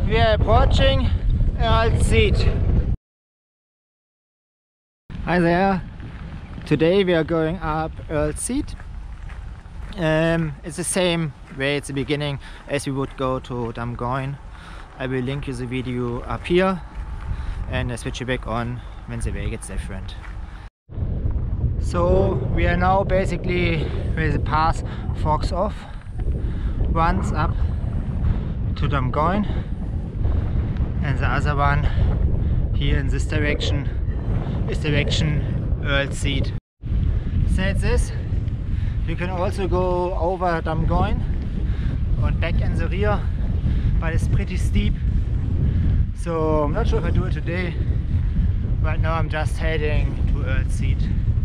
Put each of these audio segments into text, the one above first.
We are approaching Earl's Seat. Hi there. Today we are going up Earl's Seat. It's the same way at the beginning as we would go to Damgoin. I will link you the video up here and I switch it back on when the way gets different. So we are now basically where the path forks off, runs up to Damgoin, and the other one here in this direction is direction Earl's Seat. Said this, you can also go over Damgoin and back in the rear, but it's pretty steep, so I'm not sure if I do it today. Right now I'm just heading to Earl's Seat.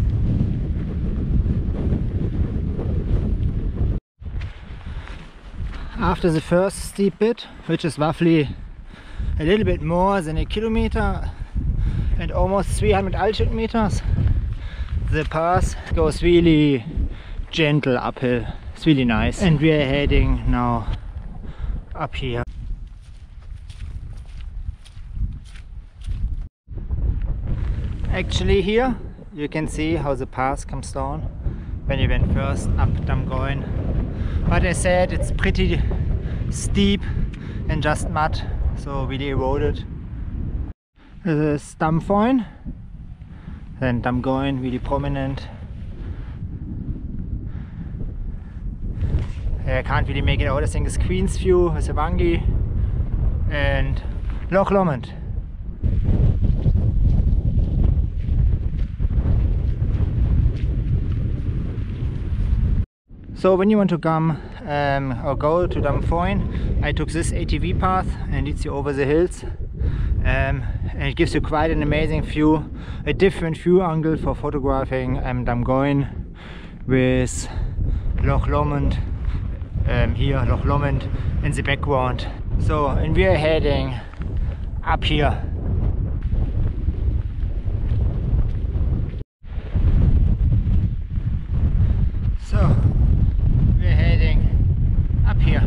After the first steep bit, which is roughly a little bit more than a kilometer and almost 300 altitude meters, the path goes really gentle uphill. It's really nice, and we are heading now up here. Actually here you can see how the path comes down when you went first up Damgoin. But as I said, it's pretty steep and just mud, so really eroded. This is Damfoin, then Damgoin, really prominent. I can't really make it out. I think it's Queensview, Sewangi and Loch Lomond. So when you want to come or go to Damfoin, I took this ATV path and it leads you over the hills, and it gives you quite an amazing view, a different view angle for photographing Damgoin with Loch Lomond here, Loch Lomond in the background. So, and we are heading up here. So we're heading up here.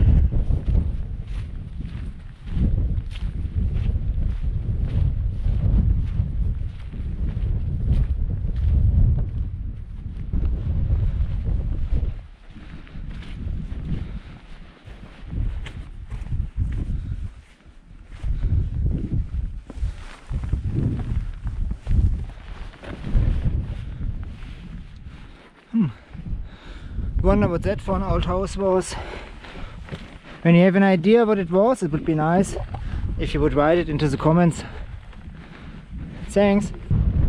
Wonder what that for an old house was. When you have an idea what it was, it would be nice if you would write it into the comments. Thanks.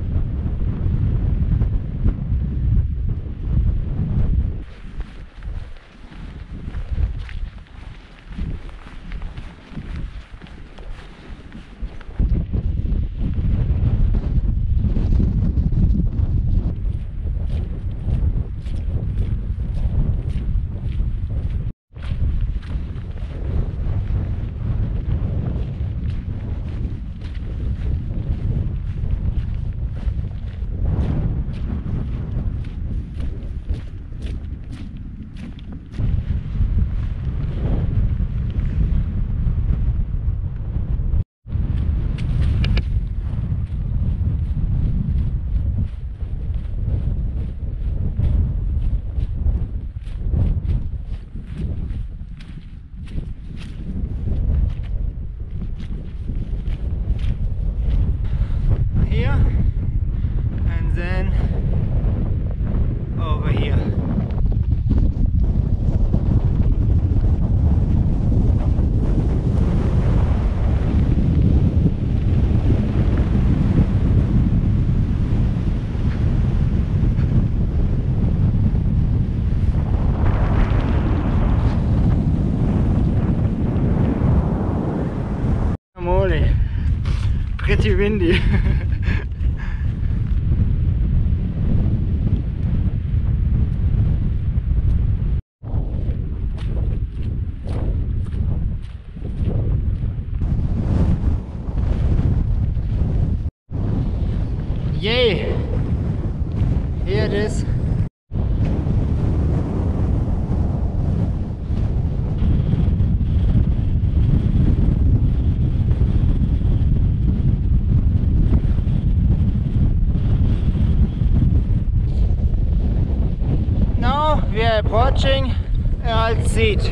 Pretty windy. Yay! Here it is. we are approaching Earl's Seat.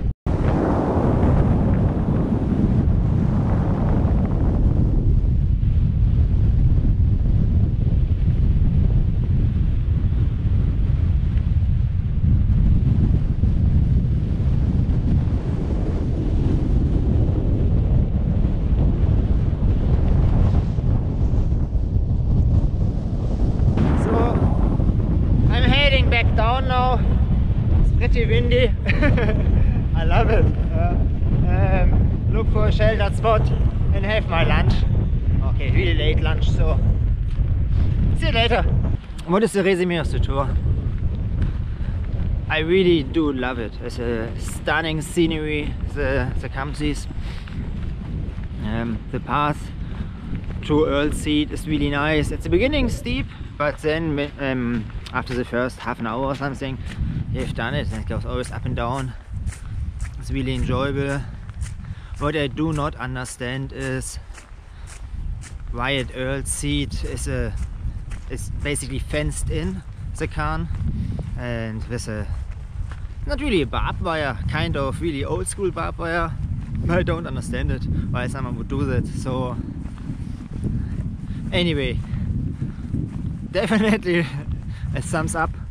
Back down now. It's pretty windy. I love it. Look for a sheltered spot and have my lunch. Okay, really late lunch, so see you later. What is the resume of the tour? I really do love it. It's a stunning scenery, the Campsies. The path to Earl's Seat is really nice. At the beginning steep, but then after the first half an hour or something, you've done it, and it goes always up and down. It's really enjoyable. What I do not understand is why at Earl's Seat is basically fenced in, the cairn, and with not really a barbed wire, kind of really old school barbed wire. I don't understand it, why someone would do that. So anyway, definitely a thumbs up